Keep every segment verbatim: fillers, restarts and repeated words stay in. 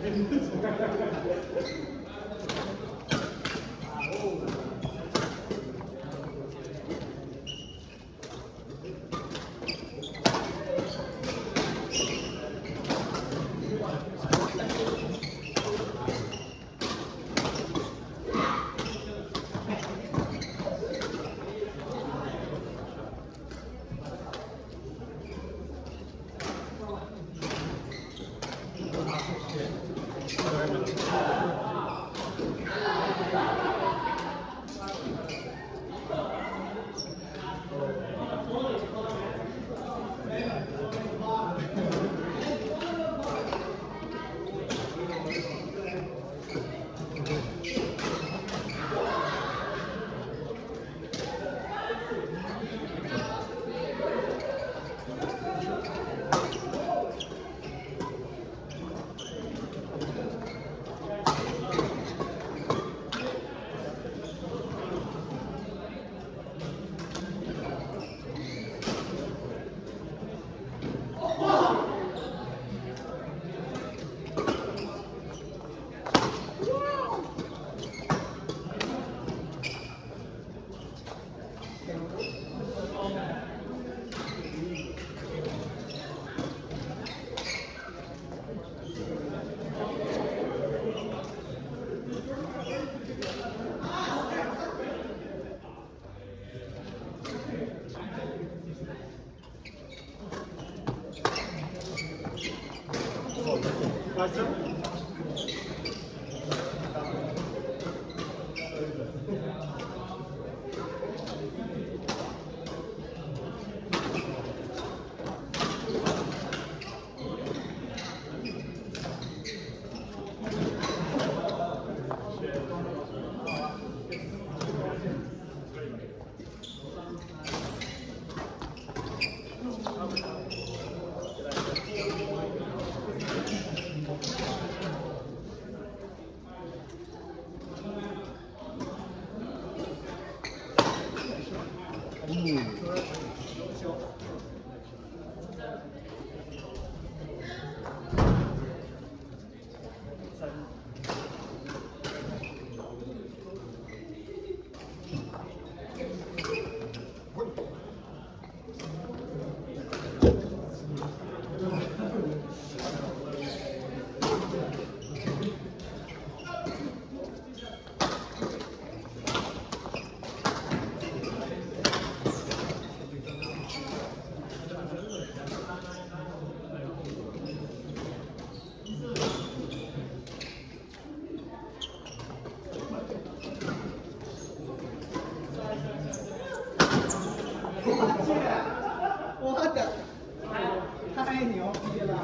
我的，太牛逼了！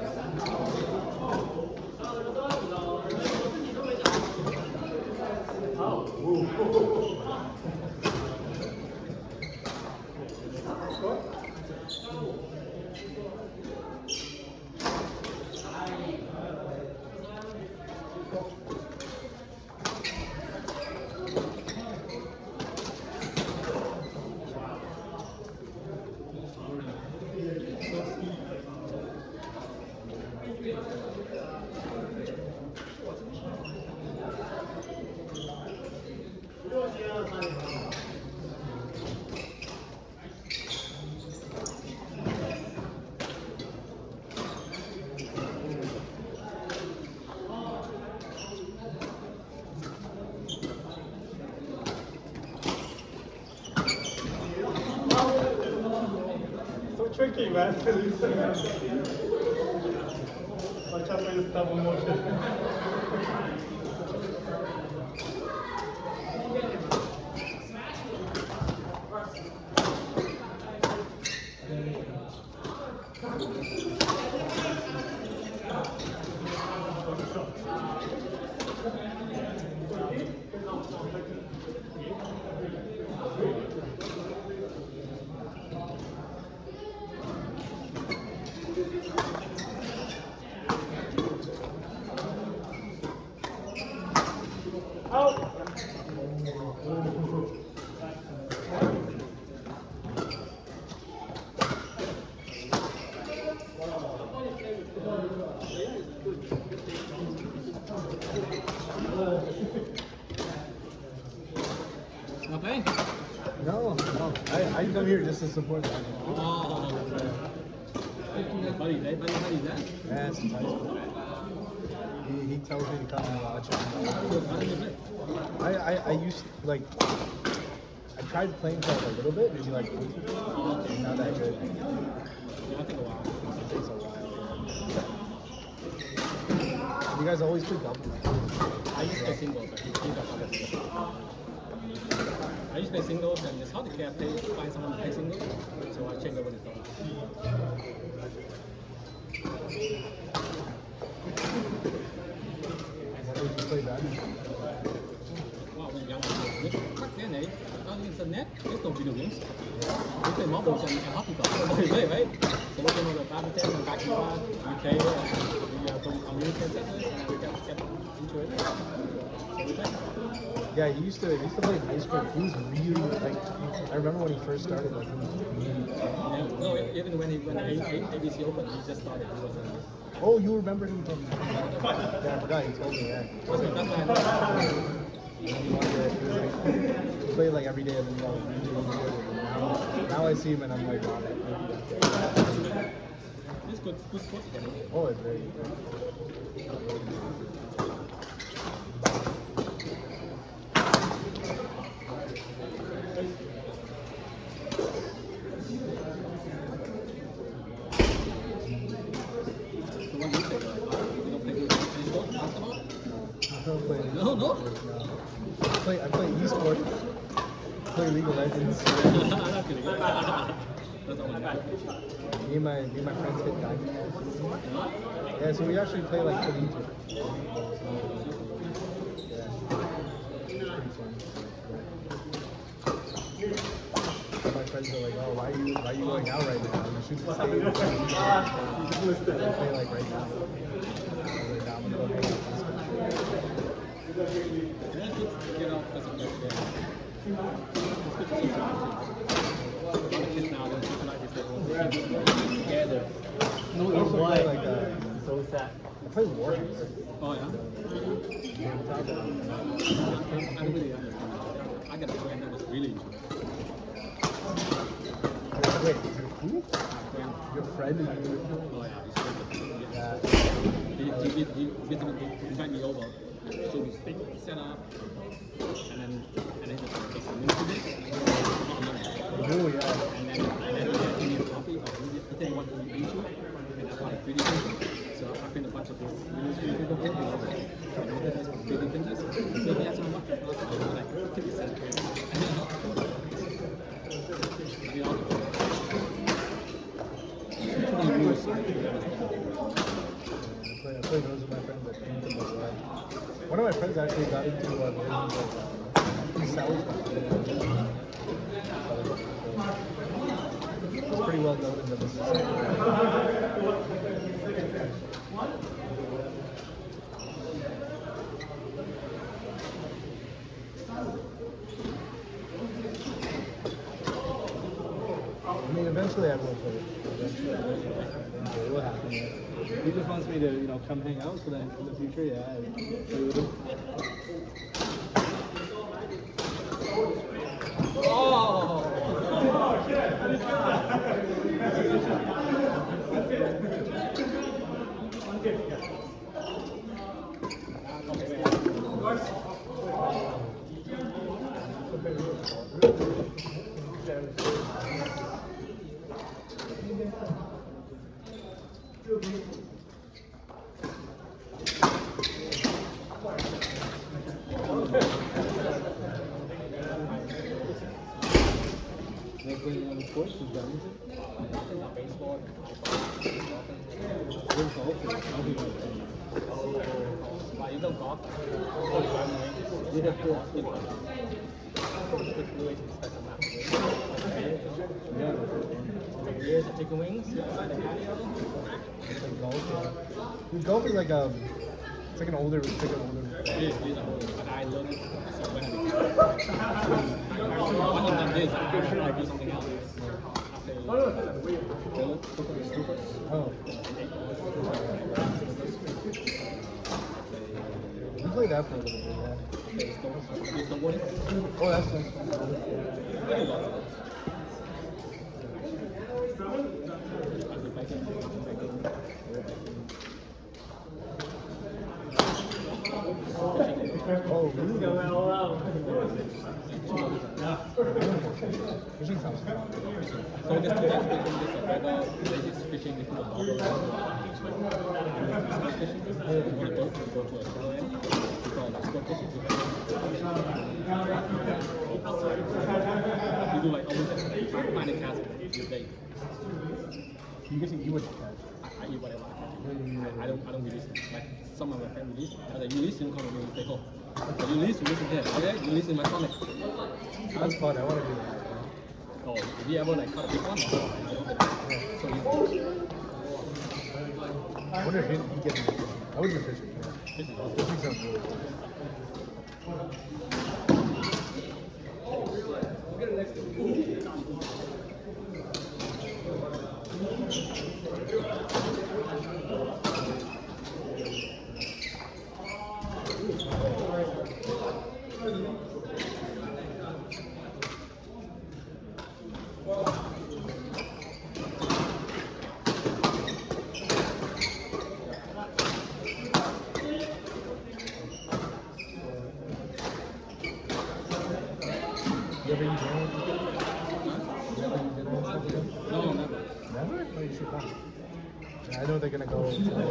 好。Tricky, man. Watch out for your double motion. Out. I'm here just to support that. Oh, buddy, buddy, buddy, that? Yeah, since high school. He, he tells me to come and watch it. I, I, I used to, like, I tried playing for like a little bit, maybe like week. Not that good. Yeah, I think a while. It takes a while. You guys always play doubles? I used to play singles, but he got other stuff. I used to play singles, and it's hard to get play, find someone to play singles, so I changed over to doubles. Why did you play that? Wow, when young, back then, eh, on the internet, there's no video games. We play marbles and, and hockey club. That's what we play, right? So we came over to badminton and backyard, U K, and we uh, from American centers, and we got, got into it. So we play. Yeah, he used to he used to play in high school. He was really like I remember when he first started, like he was really Yeah, no, even when he when A B C opened, he just started. He was. Uh, Oh, you remember him from yeah, I forgot, you told me, yeah. that's why I know. He played like every day and then he was really, really good. Now, now I see him and I'm like, wow, that It's good, good sports for him. oh, it's very good. No, no. I play, I play esports. I play League of Legends. I'm not kidding. That's all I got. Me and my, me and my friends hit diamond. Yeah, so we actually play like collegiate. Yeah. It's pretty fun. So my friends are like, oh, why are you, why are you going out right now? You should stay in the same. We play like right now. Like, I'm gonna go hang out. Yeah, it's good to get out as a good game. It's good to see some a lot of kids now don't socialize if they all together. No, I also play like uh, So sad. I play Warhammer. Oh yeah? Yeah, without that. I don't really understand that. I got a friend that was really into it. Wait, who? Friend. Your friend is really Oh yeah, he's really good. Yeah. He, he, he, he, he, he invited me over, showed me stick, set up, and then and then just takes the minutes to this. Oh yeah. And then and then he gave me a copy of he didn't want to be into, and I bought a three D printer. So I print a bunch of these really three D printer boards. And all that is from three D printers. So he has so much of like fifty cents. And then I play, I play those with my friends that paint them as well. One of my friends actually got into uh, versions of uh, he sells them. It's pretty well known in the business sector. I mean, eventually I will play it. Eventually, eventually it will happen. Yeah. He just wants me to, you know, come hang out so that in the future, yeah, I play with him. oh! They're playing on the course with badminton. Baseball. We're golfing. I'll be like, But you don't golf. yeah, yeah. Here's the chicken wings by the patio. It's like golf. Yeah. Dude, golf is like um, it's like an older, it's like an older. It is, it is, but I learned it so when I became. One of them is I should I do something else. Oh. We played that for a little bit, yeah. Oh, that's nice. Fishing sounds fun. So there's two types of fishing. There's a regular basic fishing, there's a model sport fishing. If you want to go, you go to a shallow end. You call it like sport fishing. You do like almost like finding cast your bait. You get to eat what you catch. I, I eat whatever I catch. I, I don't I don't release it. Like some of my friends release. I like, you release, you come with me, they go. So you release, you listen here. Okay, you release in my stomach. That's fun. I want to do that. Oh, have you ever like caught a big one? So you, I wonder if he, he gets into fishing. I would do fishing. Yeah. fishing. Fishing sounds really cool. You ever eat dinner with people? You ever eat dinner with somebody? No, never. Never? No, you should come. Yeah, I know they're gonna go today. So.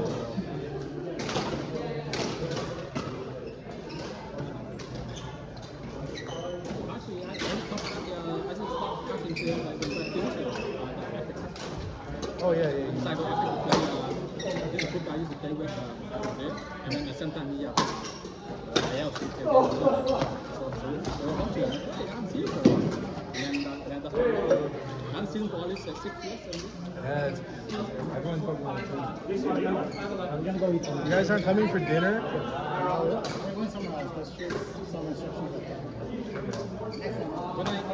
Actually, I, I just stopped, uh, I just stopped talking to like the first few weeks ago. Uh, Africa. Oh yeah, yeah. So I yeah. go Africa to play. Uh, this group I used to play with uh, there, and then at the same time he uh, I else. So, so, so they were talking. Hey, I'm here for a while. And then, uh, then that's what I'm seeing for at least like six years. Seven years. Yeah, it's, everyone's fucking on too. I'm gonna go eat some. You guys aren't coming for dinner? We're going somewhere else. Let's choose some instructions. Good night.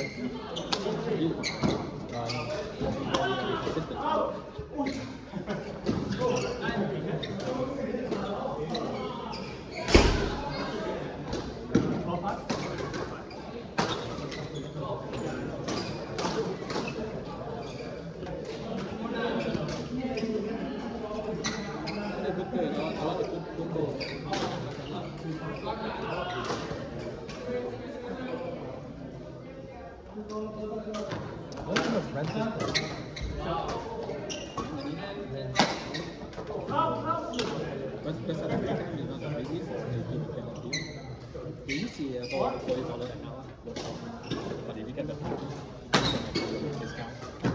What's in the rent this place? But because at the weekend is not the biggest, so you keep it kind of deal. We used to uh, go up to forty dollars an hour. But if you get the discount.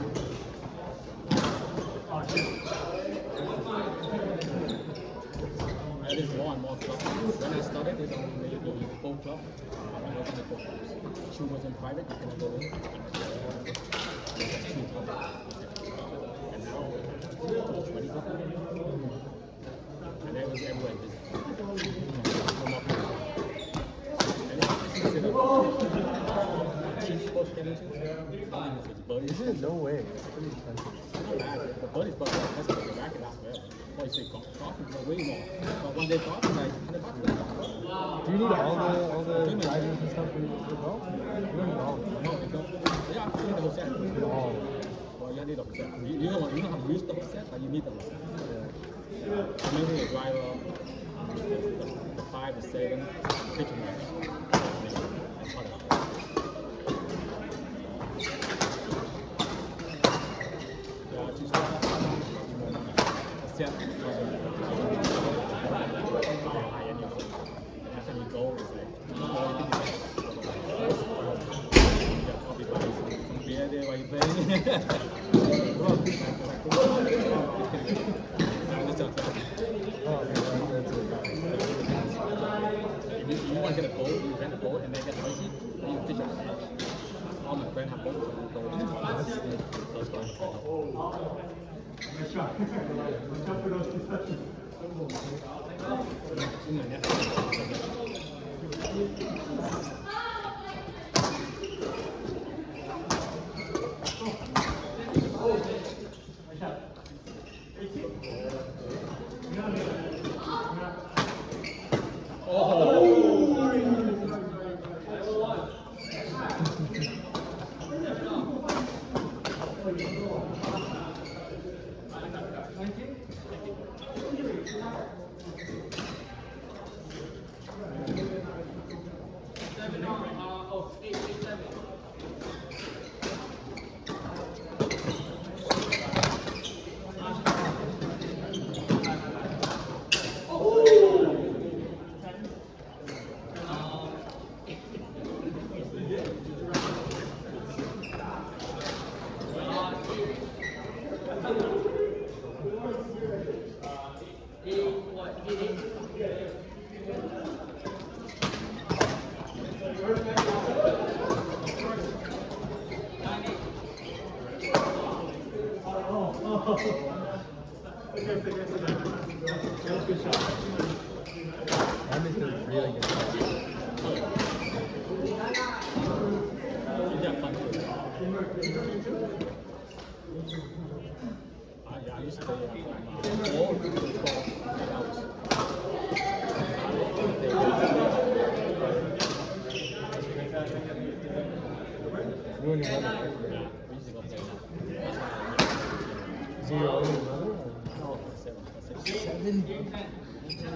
And there's more and more clubs. When I started, there's only maybe four clubs. I was in the four clubs. Two was in private, you cannot go in. There's like two clubs. And now, twenty clubs. And that was everywhere in business. No more people. And it's considered cheap sports conditions. Birdies. Is it? No way. It's pretty expensive. Not bad. The birdies, but the rest of the racket lasts forever. Or you say golf, golf is way more. But one day golf is like one hundred bucks. Do you need all the all the drivers and stuff for, for golf? You don't need all of them. No, you don't. Yeah, you need the whole set. You need all of them. Well, you need the whole set. You, you know you know how to use the whole set, but you need the whole set. Yeah. Maybe the driver, the, the, the five, the seven, pitching match. That's part of it. Yeah, two steps. The set. High end, you know. After you go, it's like, oh, you can yeah, probably buy some, some beer there while you're playing. Oh, okay, that's, that's it. If you, you want to get a boat, you rent a boat and then get noisy, then you fish out. All my friends have boats, so we go to That's sick. those guys. In my net. Raymond's doing really good. 진짜 fun. I, I used to play uh, from uh, four to twelve hours. You and your brother. Yeah, we used to go play that. Is he your older brother? No, seven, seven. Seven?